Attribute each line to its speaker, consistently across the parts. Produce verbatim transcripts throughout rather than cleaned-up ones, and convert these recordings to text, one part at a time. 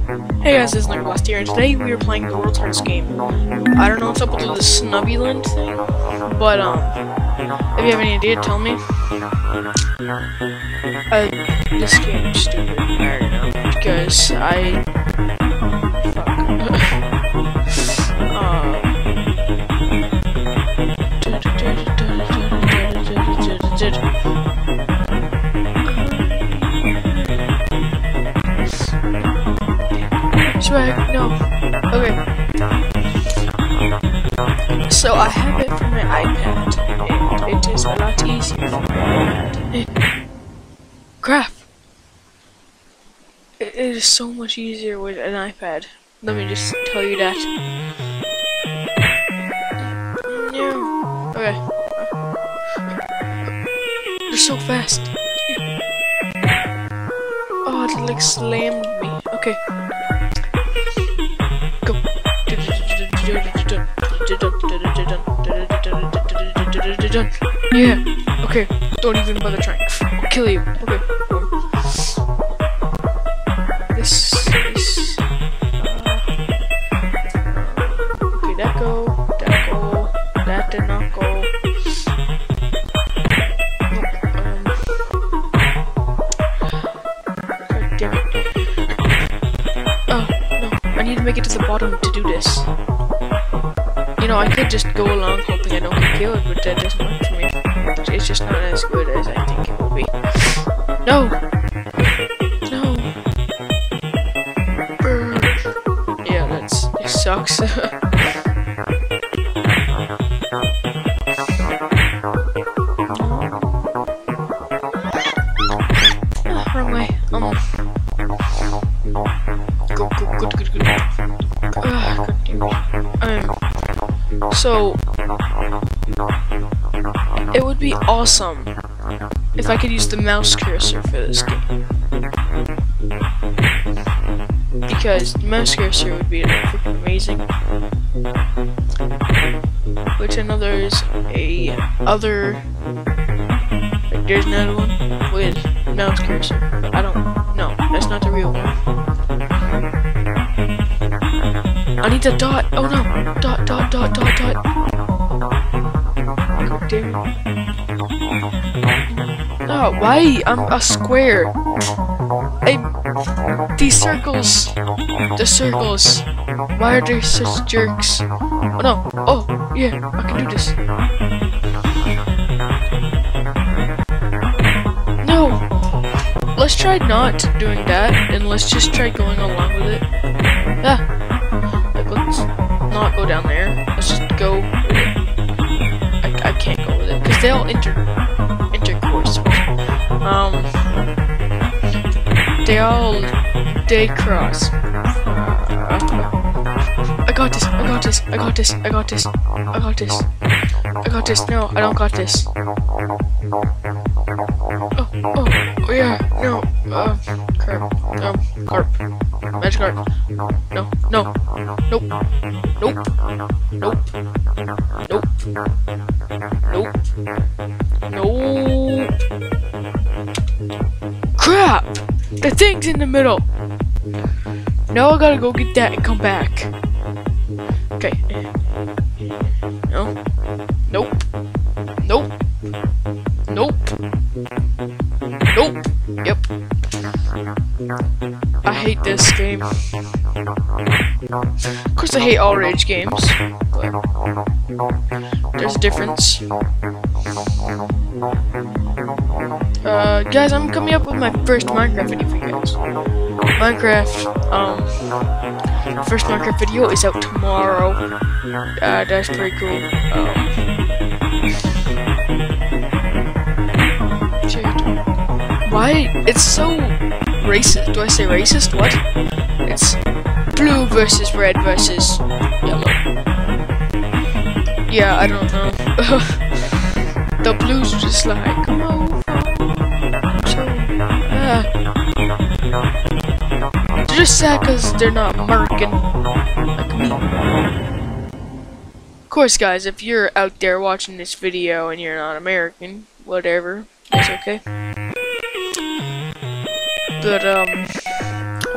Speaker 1: Hey guys, this is Nicholas here, and today we are playing the World Tourist game. I don't know what's up with the Snubbyland thing, but um, if you have any idea, tell me. Uh, this game is stupid. I don't know, because I... Fuck. Swag, no. Okay. So I have it for my iPad, and it is a lot easier for my iPad. Crap! It is so much easier with an iPad. Let me just tell you that. No. Okay. They're so fast. Oh, it like slammed me. Okay. Yeah. Okay. Don't even bother trying. I'll kill you. Okay. This is. Uh, okay, that go. That go. That did not go. Um. God damn it. Oh no! I need to make it to the bottom to do this. You know, I could just go along hoping I don't get killed, but that doesn't work for me. It's just not as good as I think it will be. No! No! Burn. Yeah, that's... it sucks. Ah, wrong way. Um... Go, go, good, good, good. Ah, god damn it. Um... So, it would be awesome if I could use the mouse cursor for this game. Because the mouse cursor would be like, freaking amazing. Which I know there's a other, like there's another one with mouse cursor. But I don't, no, that's not the real one. I need a dot. Oh no! Dot, dot, dot, dot, dot. God damn it. No, why? I'm a square. I, these circles. The circles. Why are they such jerks? Oh no. Oh, yeah. I can do this. No. Let's try not doing that, and let's just try going along with it. Ah. Let's not go down there. Let's just go with it. I, I can't go with it because they all inter intercourse. Um, they all they cross. Uh, I got this. I got this. I got this. I got this. I got this. I got this. No, I don't got this. Oh, oh, oh yeah. No. Uh, carp. Um, carp. Magic carp. No, no, nope, nope, nope, nope, nope, nope. Crap! The thing's in the middle. Now I gotta go get that and come back. Okay. No. Nope. Nope. Nope. Nope. Yep. I hate this game. Of course I hate all rage games, but there's a difference. Uh, guys, I'm coming up with my first Minecraft video for you guys. Minecraft, um, first Minecraft video is out tomorrow. Uh, that's pretty cool. Um, why? It's so racist. Do I say racist? What? It's blue versus red versus yellow. Yeah, I don't know. The blues are just like, oh, so, uh, they're just sad because they're not American like me. Of course, guys, if you're out there watching this video and you're not American, whatever, that's okay. But, um,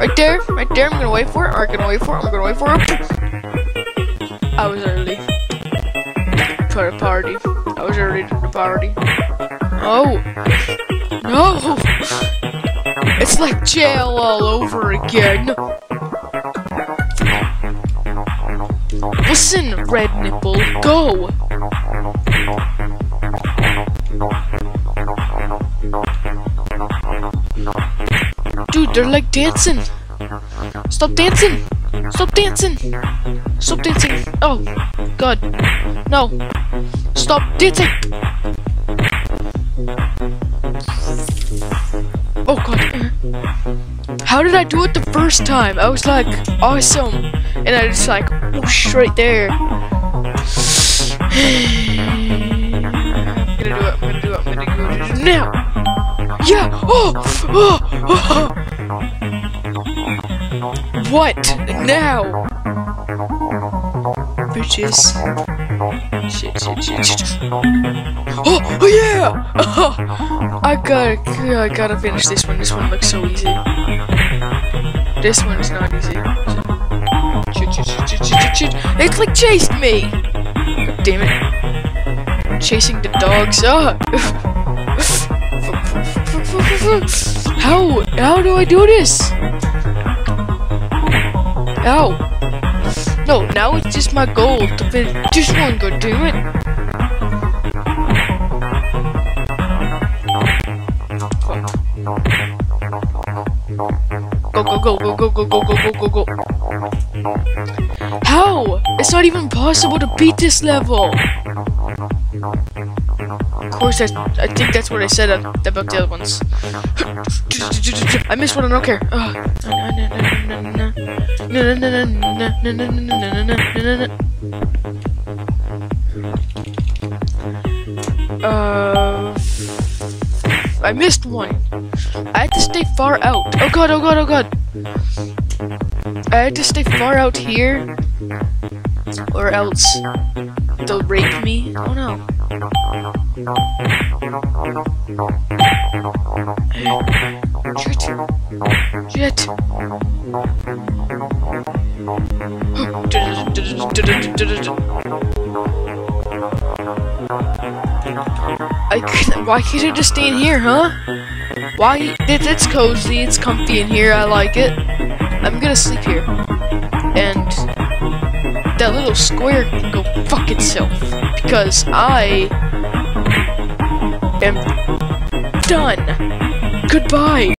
Speaker 1: Right there, right there. I'm gonna wait for it. I'm gonna wait for it. I'm gonna wait for it. I was early for the party. I was early to the party. Oh no! It's like jail all over again. Listen, Red Nipple, go! Dude, they're like dancing. Stop dancing! Stop dancing! Stop dancing! Oh, God. No. Stop dancing! Oh, God. How did I do it the first time? I was like, awesome. And I just like, whoosh, right there. I'm gonna do it, I'm gonna do it, I'm gonna do it now! Yeah! Oh! Oh! Oh! What? Now? Bitches. Shit, shit, shit, shit. Oh! Oh yeah! Oh, I gotta, I gotta finish this one. This one looks so easy. This one is not easy. Shit, shit, shit, shit, shit, shit. It's like chased me! God damn it. Chasing the dogs. Ah! How? How do I do this? How? No, now it's just my goal to finish this one, god damn it. Go, go, go, go, go, go, go, go, go, go, go. How? It's not even possible to beat this level. Of course, I, I think that's what I said about the other ones. I missed one, I don't care. Uh, I missed one. I had to stay far out. Oh god, oh god, oh god. I had to stay far out here, or else they'll rape me. Oh no. Shit. Shit. I can't, why can't I just stay in here, huh? Why? It, it's cozy, it's comfy in here, I like it. I'm gonna sleep here. And that little square can go fuck itself. Because I am done. Goodbye.